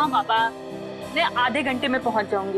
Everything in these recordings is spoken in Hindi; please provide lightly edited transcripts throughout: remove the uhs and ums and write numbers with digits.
हाँ पापा, मैं आधे घंटे में पहुंच जाऊंगी।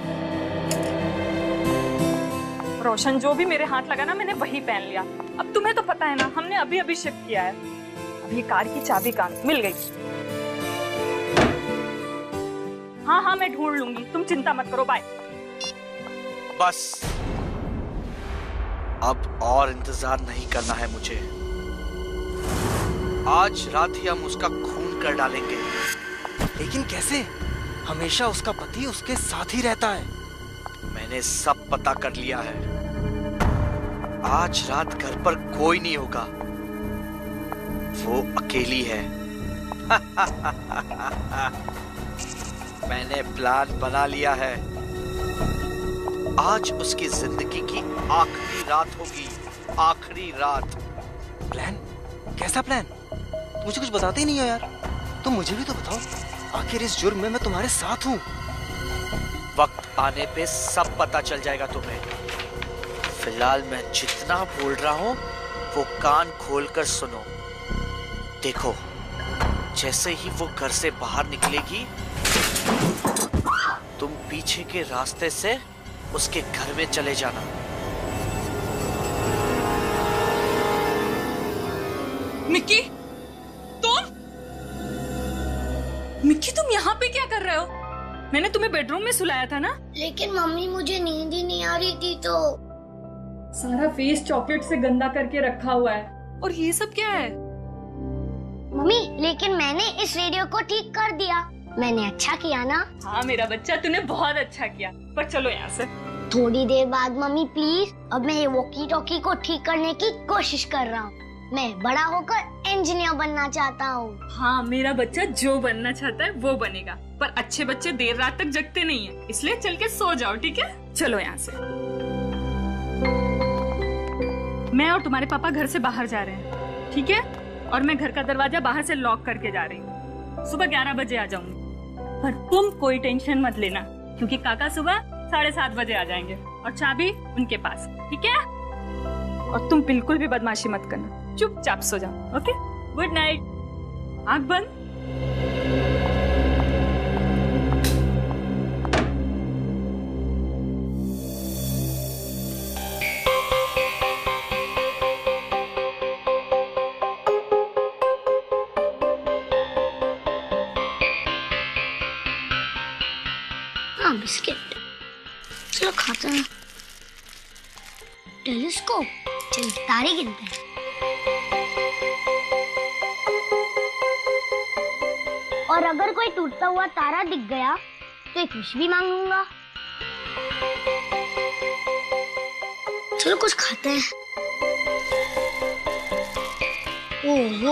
रोशन, जो भी मेरे हाथ लगा ना मैंने वही पहन लिया। अब तुम्हें तो पता है ना, हमने अभी अभी शिफ्ट किया है। अभी कार की चाबी कहाँ मिल गई? हाँ हाँ मैं ढूंढ लूंगी, तुम चिंता मत करो, बाय। बस अब और इंतजार नहीं करना है मुझे। आज रात ही हम उसका खून कर डालेंगे। लेकिन कैसे? हमेशा उसका पति उसके साथ ही रहता है। मैंने सब पता कर लिया है। आज रात घर पर कोई नहीं होगा, वो अकेली है। मैंने प्लान बना लिया है। आज उसकी जिंदगी की आखिरी रात होगी, आखिरी रात। प्लान? कैसा प्लान? मुझे कुछ बताते ही नहीं हो यार। तुम मुझे भी तो बताओ, आखिर इस जुर्म में मैं तुम्हारे साथ हूँ। वक्त आने पे सब पता चल जाएगा तुम्हें। फिलहाल मैं जितना बोल रहा हूँ वो कान खोलकर सुनो। देखो, जैसे ही वो घर से बाहर निकलेगी, तुम पीछे के रास्ते से उसके घर में चले जाना। मिक्की, मिक्की तुम यहाँ पे क्या कर रहे हो? मैंने तुम्हें बेडरूम में सुलाया था ना? लेकिन मम्मी मुझे नींद ही नहीं आ रही थी तो। सारा फेस चॉकलेट से गंदा करके रखा हुआ है, और ये सब क्या है? मम्मी, लेकिन मैंने इस रेडियो को ठीक कर दिया। मैंने अच्छा किया ना? हाँ मेरा बच्चा, तूने बहुत अच्छा किया। पर चलो यहाँ से। थोड़ी देर बाद मम्मी प्लीज। अब मैं ये वॉकी टॉकी को ठीक करने की कोशिश कर रहा हूँ। मैं बड़ा होकर इंजीनियर बनना चाहता हूँ। हाँ मेरा बच्चा जो बनना चाहता है वो बनेगा, पर अच्छे बच्चे देर रात तक जगते नहीं है, इसलिए चल के सो जाओ, ठीक है? चलो यहाँ से। मैं और तुम्हारे पापा घर से बाहर जा रहे हैं, ठीक है? और मैं घर का दरवाजा बाहर से लॉक करके जा रही हूँ। सुबह 11 बजे आ जाऊंगी, पर तुम कोई टेंशन मत लेना, क्योंकि काका सुबह 7:30 बजे आ जाएंगे और चाबी उनके पास, ठीक है? और तुम बिल्कुल भी बदमाशी मत करना, चुपचाप सो जाओ, ओके? Good night. आँख बंद। हाँ बिस्किट, चलो खाते हैं। टेलीस्कोप, चल तारे गिनते हैं। और अगर कोई टूटता हुआ तारा दिख गया तो एक विश भी मांगूंगा। चलो कुछ खाते हैं। ओहो,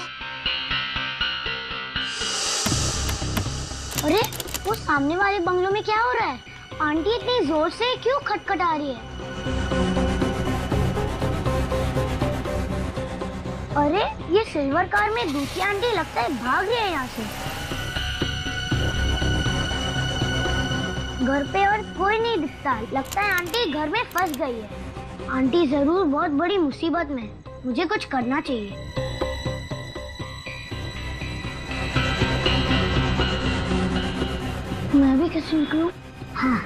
अरे वो सामने वाले बंगलों में क्या हो रहा है? आंटी इतनी जोर से क्यों खटखटा रही है? अरे ये सिल्वर कार में दूसरी आंटी लगता है भाग रही है यहाँ से। घर पे और कोई नहीं दिखता, लगता है आंटी घर में फंस गई है। आंटी जरूर बहुत बड़ी मुसीबत में, मुझे कुछ करना चाहिए। मैं भी कैसे निकलूं? हाँ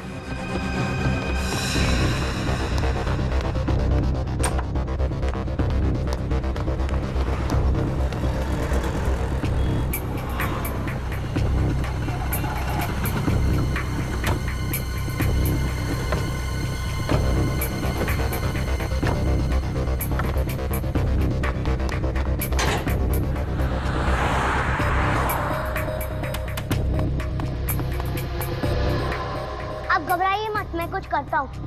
घबराइए मत, मैं कुछ करता हूँ।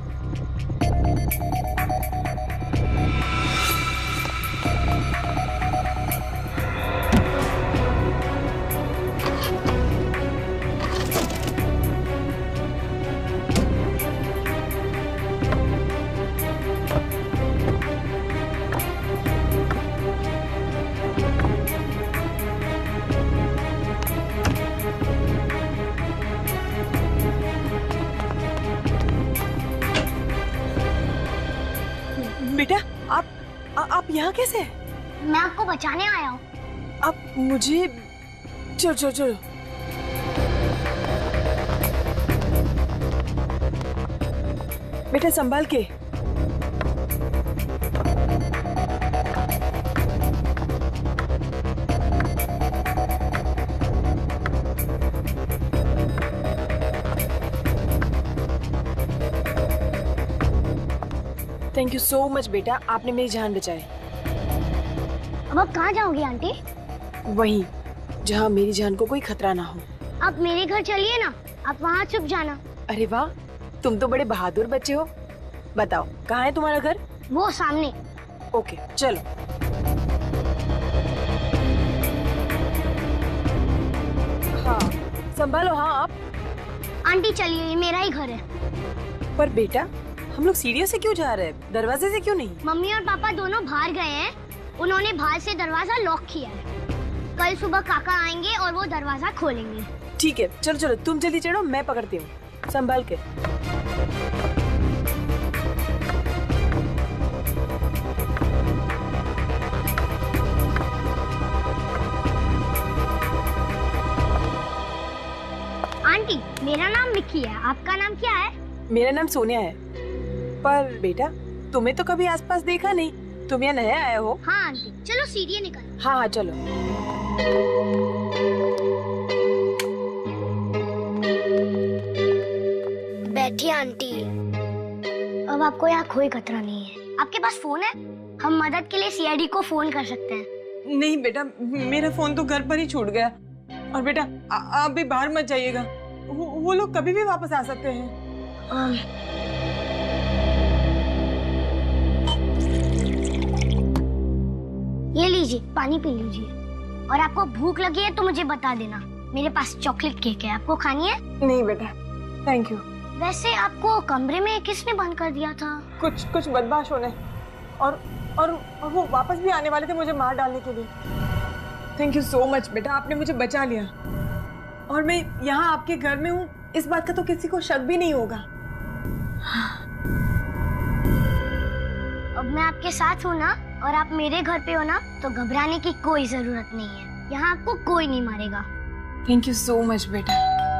बेटा, आप यहाँ कैसे? मैं आपको बचाने आया हूँ। आप मुझे चलो चलो चलो। बेटा संभाल के। थैंक यू सो मच बेटा, आपने मेरी जान बचाई। अब आप कहाँ जाओगी आंटी? वहीं जहाँ मेरी जान को कोई खतरा ना हो। आप मेरे घर चलिए ना, आप वहाँ छुप जाना। अरे वाह, तुम तो बड़े बहादुर बच्चे हो। बताओ कहाँ है तुम्हारा घर? वो सामने। ओके चलो। हाँ संभालो। हाँ आप। आंटी चलिए, ये मेरा ही घर है। पर बेटा हम लोग सीढ़ियों से क्यों जा रहे हैं, दरवाजे से क्यों नहीं? मम्मी और पापा दोनों बाहर गए हैं, उन्होंने बाहर से दरवाजा लॉक किया है। कल सुबह काका आएंगे और वो दरवाजा खोलेंगे। ठीक है चलो चलो, तुम जल्दी चढ़ो, मैं पकड़ती हूँ, संभाल के। आंटी मेरा नाम मिक्की है, आपका नाम क्या है? मेरा नाम सोनिया है। पर बेटा तुम्हें तो कभी आसपास देखा नहीं, तुम यहाँ नया आए हो? हाँ आंटी, चलो सीढ़ियाँ निकलो। हाँ हाँ चलो। बैठिए आंटी। अब आपको यहाँ कोई खतरा नहीं है। आपके पास फोन है? हम मदद के लिए CID को फोन कर सकते हैं। नहीं बेटा, मेरा फोन तो घर पर ही छूट गया। और बेटा आप भी बाहर मत जाइएगा, वो लोग कभी भी वापस आ सकते हैं। ये लीजिए, पानी पी लीजिए। और आपको भूख लगी है तो मुझे बता देना, मेरे पास चॉकलेट केक है, आपको खानी है? नहीं बेटा थैंक यू। वैसे आपको कमरे में किसने बंद कर दिया था? कुछ बदमाशों ने, और वो वापस भी आने वाले थे मुझे मार डालने के लिए। थैंक यू सो मच बेटा, आपने मुझे बचा लिया। और मैं यहाँ आपके घर में हूँ, इस बात का तो किसी को शक भी नहीं होगा। अब मैं आपके साथ हूँ ना, और आप मेरे घर पे हो ना, तो घबराने की कोई जरूरत नहीं है। यहाँ आपको कोई नहीं मारेगा। थैंक यू सो मच बेटा।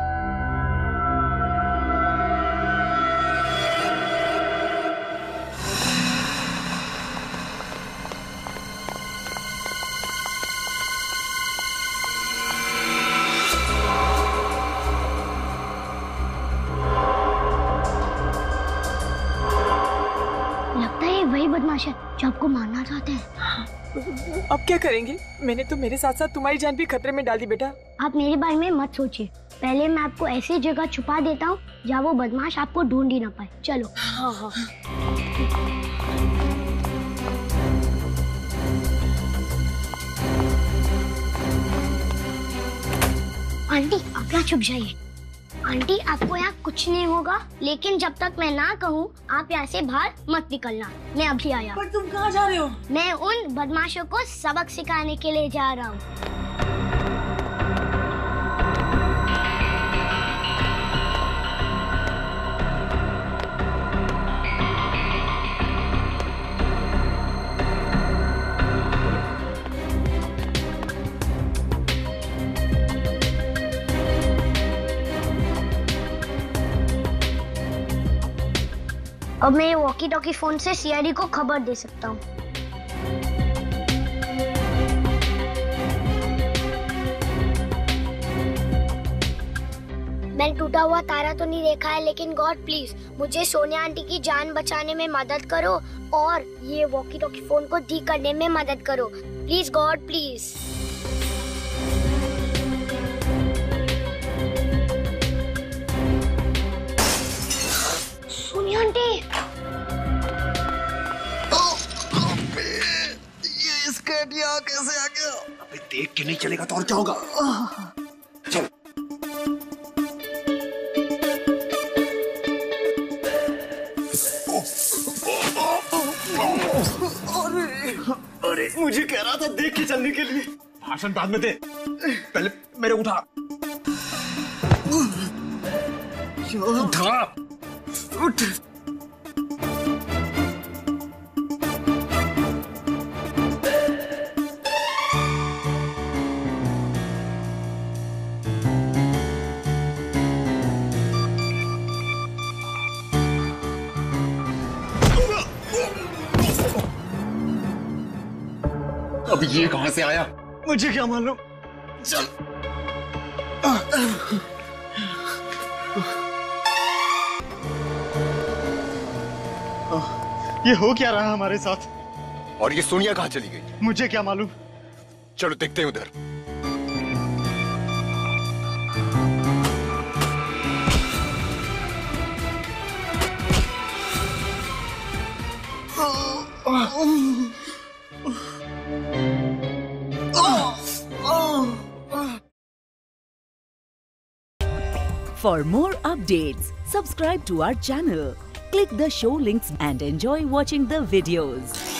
लगता है वही बदमाश है जो आपको मारना चाहते हैं। अब क्या करेंगे? मैंने तो मेरे साथ साथ तुम्हारी जान भी खतरे में डाल दी बेटा। आप मेरे बारे में मत सोचिए, पहले मैं आपको ऐसी जगह छुपा देता हूँ जहाँ वो बदमाश आपको ढूंढ ही ना पाए। चलो। हाँ हाँ। आंटी आप यहाँ छुप जाइए। आंटी आपको यहाँ कुछ नहीं होगा, लेकिन जब तक मैं ना कहूँ आप यहाँ से बाहर मत निकलना। मैं अभी आया। पर तुम कहाँ जा रहे हो? मैं उन बदमाशों को सबक सिखाने के लिए जा रहा हूँ। अब मैं वॉकी टॉकी फोन से CID को खबर दे सकता हूँ। मैंने टूटा हुआ तारा तो नहीं देखा है, लेकिन गॉड प्लीज मुझे सोनिया आंटी की जान बचाने में मदद करो और ये वॉकी टॉकी फोन को ठीक करने में मदद करो। Please god please. Sonia aunty. ये स्कर्ट यहाँ कैसे आ गया? अबे देख के नहीं चलेगा तो और क्या होगा? चल। अरे मुझे कह रहा था देख के चलने के लिए। भाषण बाद में दे, पहले मेरे उठा। उठा। उठ। अब ये कहां से आया? मुझे क्या मालूम। चल। ये हो क्या रहा है हमारे साथ? और ये सोनिया कहां चली गई? मुझे क्या मालूम। चलो देखते हैं उधर। For more updates, subscribe to our channel, click the show links and enjoy watching the videos.